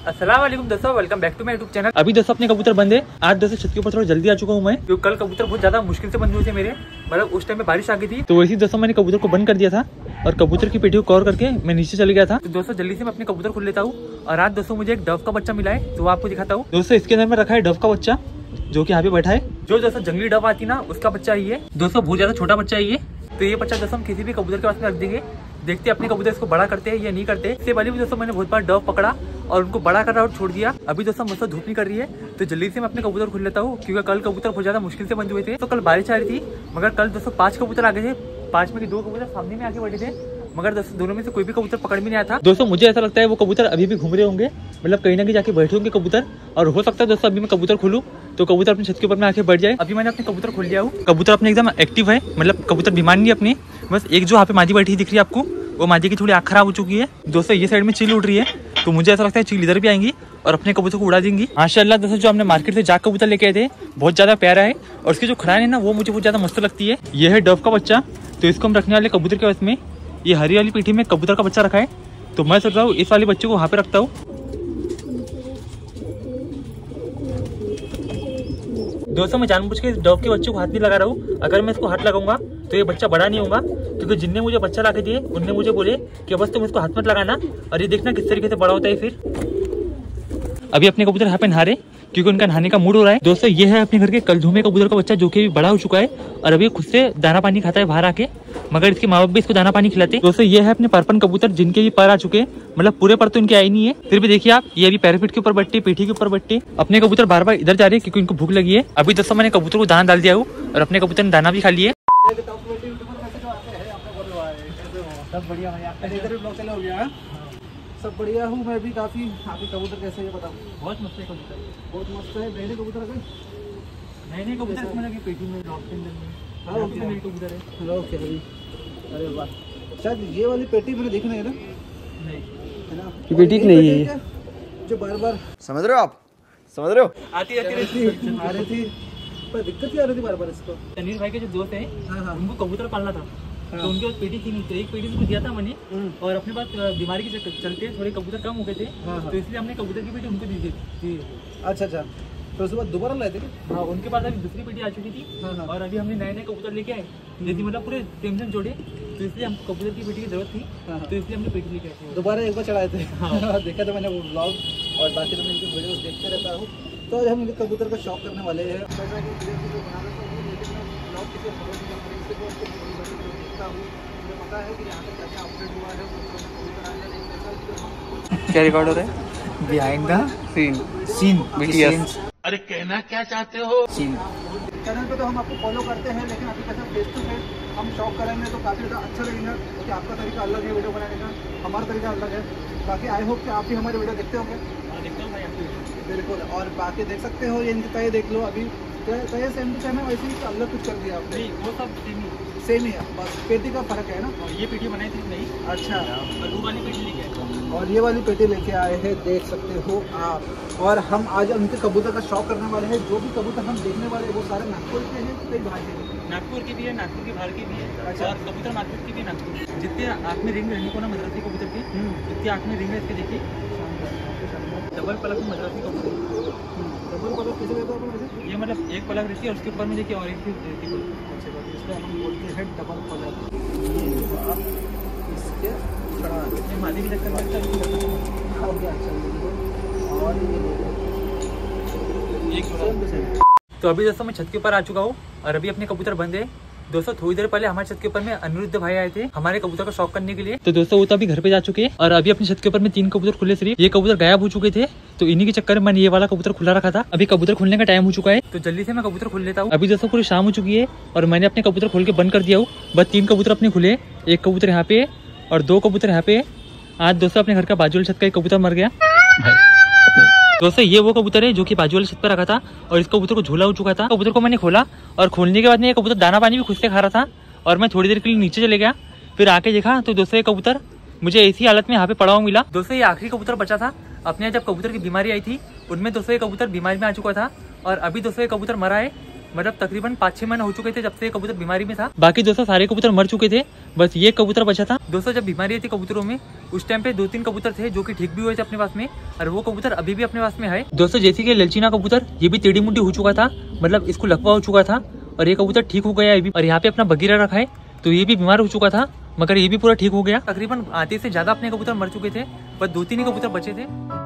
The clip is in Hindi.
अस्सलाम वालेकुम दोस्तों, welcome back to my YouTube channel. अभी दोस्तों अपने कबूतर बंदे आज दोस्तों छत के ऊपर थोड़ा जल्दी आ चुका हूँ मैं, क्योंकि कल कबूतर बहुत ज्यादा मुश्किल से बंद हुए थे मेरे, मतलब उस टाइम में बारिश आ गई थी। तो वैसे दोस्तों मैंने कबूतर को बंद कर दिया था और कबूतर की पेटी को कवर करके मैं नीचे चले गया था। तो दोस्तों जल्दी से मैं अपने कबूतर खोल लेता हूँ। और आज दोस्तों मुझे एक डव का बच्चा मिला है, तो आपको दिखाता हूँ। दोस्तों इसके अंदर में रखा है डव का बच्चा, जो कि यहाँ पे बैठा है। जो दोस्तों जंगली डव आती ना, उसका बच्चा ही है दोस्तों, बहुत ज्यादा छोटा बच्चा है ये। तो ये बच्चा दोस्तों हम किसी भी कबूतर के पास में रख देंगे, देखते हैं अपने कबूतर इसको बड़ा करते हैं या नहीं करते। इससे पहले भी दोस्तों मैंने बहुत बार डव पकड़ा और उनको बड़ा कर रहा और छोड़ दिया। अभी दोस्तों मुझसे धूप नहीं कर रही है, तो जल्दी से मैं अपने कबूतर खोल लेता हूँ, क्योंकि कल कबूतर बहुत ज्यादा मुश्किल से बंद हुए थे। तो कल बारिश आ रही थी, मगर कल दोस्तों 5 कबूतर आ गए थे। 5 में 2 कबूतर सामने में आके बैठे थे, मगर दोस्तों दोनों में से कोई भी कबूतर पकड़ में नहीं आया था। दोस्तों मुझे ऐसा लगता है वो कबूतर अभी भी घूम रहे होंगे, मतलब कहीं ना कहीं जाके बैठे होंगे कबूतर। और हो सकता है दोस्तों अभी मैं कबूतर खोलूं तो कबूतर अपनी छत के ऊपर में आके बैठ जाए। अभी मैंने अपने कबूतर खोल लिया हूँ। कबूतर अपने एकदम एक्टिव है, मतलब कबूतर बीमार नहीं है अपनी। बस एक जो यहाँ पे मादी बैठी दिख रही है आपको, वो मादी की थोड़ी आँख खराब हो चुकी है। दोस्तों ये साइड में चील उड़ रही है, तो मुझे ऐसा लगता है चील इधर भी आएंगी और अपने कबूतर को उड़ा देंगी। माशाल्लाह दोस्तों जो हमने मार्केट से जाग कबूतर लेके आए थे, बहुत ज्यादा प्यारा है। और उसकी जो खड़ान है ना, वो मुझे बहुत ज्यादा मस्त लगती है। ये है डव का बच्चा, तो इसको हम रखने वाले कबूतर के बस में। ये हरी वाली पीठी में कबूतर का बच्चा रखा है, तो मैं सोच रहा हूँ इस वाले बच्चे को वहाँ पे रखता हूँ। दोस्तों मैं जानबूझ के डव के बच्चे को हाथ नहीं लगा रहा हूँ। अगर मैं इसको हाथ लगाऊंगा तो ये बच्चा बड़ा नहीं होगा, क्योंकि जिनने मुझे बच्चा ला के दिए उनने मुझे बोले कि बस तुम इसको हाथ मत लगाना, और ये देखना किस तरीके से बड़ा होता है। फिर अभी अपने कबूतर यहाँ पे नहा रहे, क्योंकि उनका नहाने का मूड हो रहा है। दोस्तों ये है अपने घर के कलधुमे कबूतर का बच्चा, जो कि बड़ा हो चुका है और अभी खुद से दाना पानी खाता है बाहर आके, मगर इसके माँ बाप भी इसको दाना पानी खिलाते। दोस्तों ये है अपने परपन कबूतर, जिनके भी पर आ चुके हैं, मतलब पूरे पर तो इनके आई नहीं है, फिर भी देखिए आप, ये अभी पैराफिट के ऊपर बैठे, पीठी के ऊपर बैठे। अपने कबूतर बार बार इधर जा रहे हैं क्योंकि इनको भूख लगी है। अभी दोस्तों मैंने कबूतर को दाना डाल दिया हूँ और अपने कबूतर ने दाना भी खा लिया। सब बढ़िया भाई, आपका इधर भी ब्लॉग चला हो गया। सब बढ़िया हूँ मैं भी काफ़ी। आपके कबूतर कैसे है बताओ? बहुत मस्त है कबूतर, बहुत मस्त है। नए कबूतर है, नए कबूतर मतलब पेटी में हाँ नए कबूतर है। हेलो ओके भाई, अरे वाह। शायद ये वाली पेटी मैंने देखी नहीं है ना? नहीं है ना, पेटी नहीं है जो बार बार समझ रहे हो आप, समझ रहे हो, आती आ रही थी, पर दिक्कत क्या आ रही थी बार बार इसको? तनीर भाई के जो दोस्त हैं, हाँ उनको कबूतर पालना था, तो उनके पास पेटी थी नहीं, तो एक पेटी उसको दिया था मैंने। और अपने पास बीमारी के चलते थोड़े कबूतर कम हो गए थे, तो इसलिए हमने कबूतर की पेटी उनको दी थी। अच्छा अच्छा, तो उसके बाद दोबारा लाए थे? हाँ, उनके पास अभी दूसरी पेटी आ चुकी थी। और अभी हमने नए नए कबूतर लेके आए, जैसे मतलब पूरे टेंशन जोड़े, तो इसलिए हम कबूतर की पेटी की जरूरत थी, तो इसलिए हमने पेटी लेके आए। दोबारा एक बार चढ़ाए थे। हाँ देखा था मैंने वो ब्लॉग, और बाकी तो मैं इनके वीडियोस देखते रहता हूँ। तो आज हम इनके कबूतर का शौक करने वाले हैं। क्या रिकॉर्ड हो रहा है? Behind the scene BTS। अरे कहना क्या चाहते हो? सीन चैनल पे तो हम आपको फॉलो करते हैं, लेकिन अभी कैसे फेस टू फेस हम शौक करेंगे तो काफ़ी ज़्यादा अच्छा लगेगा, क्योंकि आपका तरीका अलग है वीडियो बनाने का, हमारा तरीका अलग है। बाकी आई होप कि आप भी हमारे वीडियो देखते होंगे। बिल्कुल, और बाकी देख सकते हो, ये इनके तय देख लो। अभी तय सेम टू सेम है, वैसे ही अलग कुछ कर दिया आपने? वो सब सेम ही है, बस पेटी का फर्क है ना। ये पेटी बनाई थी नहीं। अच्छा, वो वाली पेटी लेके आए और ये वाली पेटी लेके आए हैं, देख सकते हो आप। और हम आज उनके कबूतर का शौक करने वाले हैं। जो भी कबूतर हम देखने वाले हैं वो सारे नागपुर के हैं, कई बाहर के हैं। नागपुर की भी है, नागपुर के बाहर की भी है। अच्छा। और कबूतर मार्केट की भी नागपुर। जितने आँख में रिंग रहने को ना मद्रासी कबूतर की, जितनी आँख में रिंग है इसके देखिए। डबल पलक मद्रासी कबूतर। डबल पलक किसे देते हो वैसे? ये मतलब एक पलक रहती है और उसके ऊपर में देखिए और एक रहती है। इसको हम बोलते हैं डबल पलक। इसके ये मादी की चक्कर में हो गया। और एक तो अभी दोस्तों मैं छत के ऊपर आ चुका हूँ और अभी अपने कबूतर बंद है। दोस्तों थोड़ी देर पहले हमारे छत के ऊपर में अनिरुद्ध भाई आए थे हमारे कबूतर का शौक करने के लिए। तो दोस्तों वो तो अभी घर पे जा चुके हैं और अभी अपने छत के ऊपर में 3 कबूतर खुले सिर्फ। ये कबूतर गायब हो चुके थे, तो इन्हीं के चक्कर में मैंने ये वाला कबूतर खुला रखा था। अभी कबूतर खुलने का टाइम हो चुका है, तो जल्दी से मैं कबूतर खोल लेता हूँ। अभी दोस्तों पूरी शाम हो चुकी है और मैंने अपने कबूतर खोल के बंद कर दिया हूँ। बस 3 कबूतर अपने खुले, एक कबूतर यहाँ पे और 2 कबूतर यहाँ पे। आज दोस्तों अपने घर का बाजू वाली छत का एक कबूतर मर गया। दोस्तों ये वो कबूतर है जो कि बाजू वाली छत पर रखा था और इस कबूतर को झूला हो चुका था। कबूतर को मैंने खोला और खोलने के बाद में ये कबूतर दाना पानी भी खुद से खा रहा था और मैं थोड़ी देर के लिए नीचे चले गया। फिर आके देखा तो दोस्तों ये कबूतर मुझे ऐसी हालत में यहाँ पे पड़ा हुआ मिला। दोस्तों ये आखिरी कबूतर बचा था। अपने जब कबूतर की बीमारी आई थी उनमें दोस्तों ये कबूतर बीमारी में आ चुका था और अभी दोस्तों ये कबूतर मरा है। मतलब तकरीबन 5-6 महीने हो चुके थे जब से कबूतर बीमारी में था। बाकी दोस्तों सारे कबूतर मर चुके थे, बस ये कबूतर बचा था। दोस्तों जब बीमारी थी कबूतरों में उस टाइम पे 2-3 कबूतर थे जो कि ठीक भी हुए थे अपने पास में, और वो कबूतर अभी भी अपने पास में है। दोस्तों जैसे कि ललचीना कबूतर ये भी टेढ़ी मुंडी हो चुका था, मतलब इसको लकवा हो चुका था, और ये कबूतर ठीक हो गया अभी। और यहाँ पे अपना बगीरा रखा है तो ये भी बीमार हो चुका था, मगर ये भी पूरा ठीक हो गया। तकरीबन आधे से ज्यादा अपने कबूतर मर चुके थे, बस 2-3 ही कबूतर बचे थे।